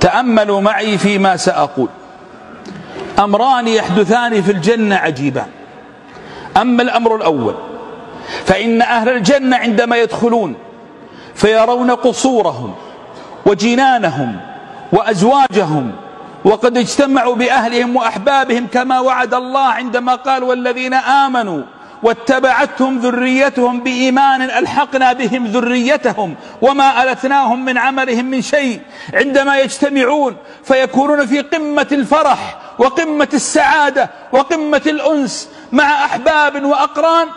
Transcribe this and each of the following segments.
تأملوا معي فيما سأقول. أمران يحدثان في الجنة عجيبان. أما الأمر الأول فإن أهل الجنة عندما يدخلون فيرون قصورهم وجنانهم وأزواجهم وقد اجتمعوا بأهلهم وأحبابهم كما وعد الله عندما قال: والذين آمنوا واتبعتهم ذريتهم بإيمان ألحقنا بهم ذريتهم وما ألتناهم من عملهم من شيء. عندما يجتمعون فيكونون في قمة الفرح وقمة السعادة وقمة الأنس مع أحباب وأقران،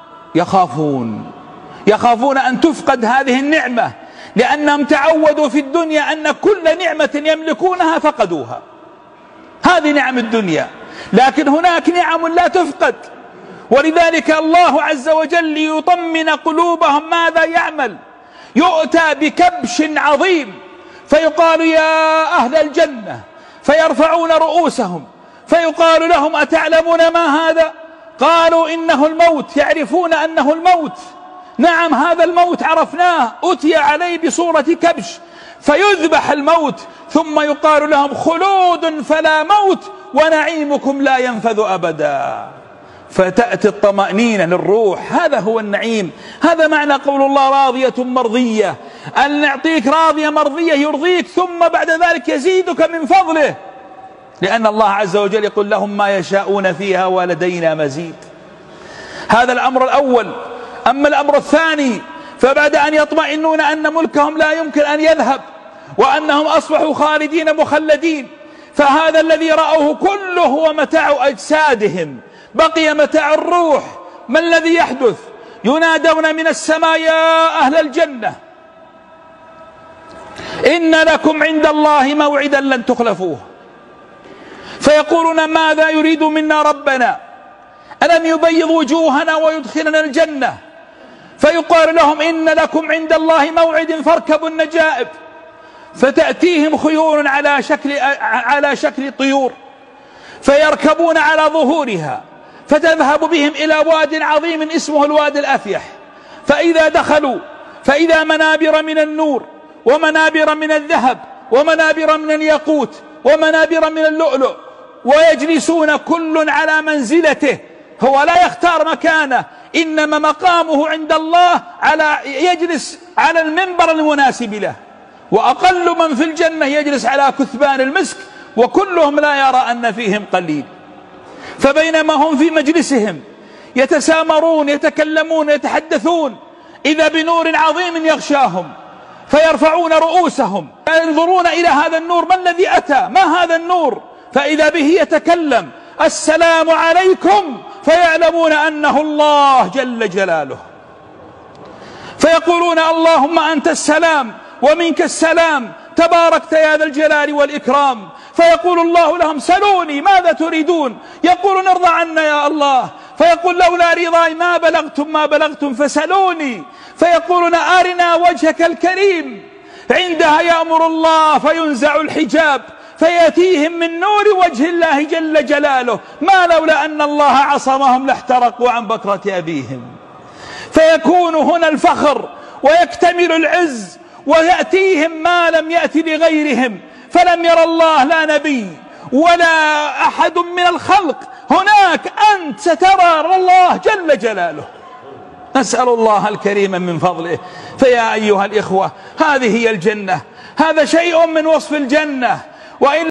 يخافون أن تفقد هذه النعمة، لأنهم تعودوا في الدنيا أن كل نعمة يملكونها فقدوها. هذه نعم الدنيا، لكن هناك نعم لا تفقد. ولذلك الله عز وجل ليطمن قلوبهم ماذا يعمل؟ يؤتى بكبش عظيم فيقال: يا أهل الجنة، فيرفعون رؤوسهم فيقال لهم: أتعلمون ما هذا؟ قالوا: إنه الموت. يعرفون أنه الموت. نعم، هذا الموت عرفناه، أتي عليه بصورة كبش فيذبح الموت، ثم يقال لهم: خلود فلا موت ونعيمكم لا ينفذ أبدا. فتأتي الطمأنينة للروح. هذا هو النعيم. هذا معنى قول الله: راضية مرضية. أن نعطيك راضية مرضية يرضيك، ثم بعد ذلك يزيدك من فضله، لأن الله عز وجل يقول: لهم ما يشاءون فيها ولدينا مزيد. هذا الأمر الأول. أما الأمر الثاني فبعد أن يطمئنون أن ملكهم لا يمكن أن يذهب وأنهم أصبحوا خالدين مخلدين، فهذا الذي رأوه كله هو متاع أجسادهم، بقي متاع الروح. ما الذي يحدث؟ ينادون من السماء: يا أهل الجنة، إن لكم عند الله موعدا لن تخلفوه. فيقولون: ماذا يريد منا ربنا؟ ألم يبيض وجوهنا ويدخلنا الجنة؟ فيقال لهم: إن لكم عند الله موعد فاركبوا النجائب. فتأتيهم خيول على شكل طيور، فيركبون على ظهورها فتذهب بهم إلى واد عظيم اسمه الوادي الأفيح. فإذا دخلوا فإذا منابر من النور ومنابر من الذهب ومنابر من الياقوت ومنابر من اللؤلؤ، ويجلسون كل على منزلته. هو لا يختار مكانه، إنما مقامه عند الله يجلس على المنبر المناسب له. وأقل من في الجنة يجلس على كثبان المسك، وكلهم لا يرى أن فيهم قليل. فبينما هم في مجلسهم يتسامرون يتكلمون يتحدثون، إذا بنور عظيم يغشاهم، فيرفعون رؤوسهم ينظرون إلى هذا النور: ما الذي أتى؟ ما هذا النور؟ فإذا به يتكلم: السلام عليكم، فيعلمون أنه الله جل جلاله. فيقولون: اللهم أنت السلام ومنك السلام، تباركت يا ذا الجلال والإكرام. فيقول الله لهم: سلوني ماذا تريدون؟ يقولون: ارضى عنا يا الله. فيقول: لولا رضاي ما بلغتم فسلوني. فيقولون: أرنا وجهك الكريم. عندها يأمر الله فينزع الحجاب فيأتيهم من نور وجه الله جل جلاله، ما لولا أن الله عصمهم لاحترقوا عن بكرة أبيهم. فيكون هنا الفخر ويكتمل العز، ويأتيهم ما لم يأتي لغيرهم، فلم ير الله لا نبي ولا أحد من الخلق. هناك أنت سترى الله جل جلاله. نسأل الله الكريم من فضله. فيا أيها الإخوة، هذه هي الجنة، هذا شيء من وصف الجنة. وإن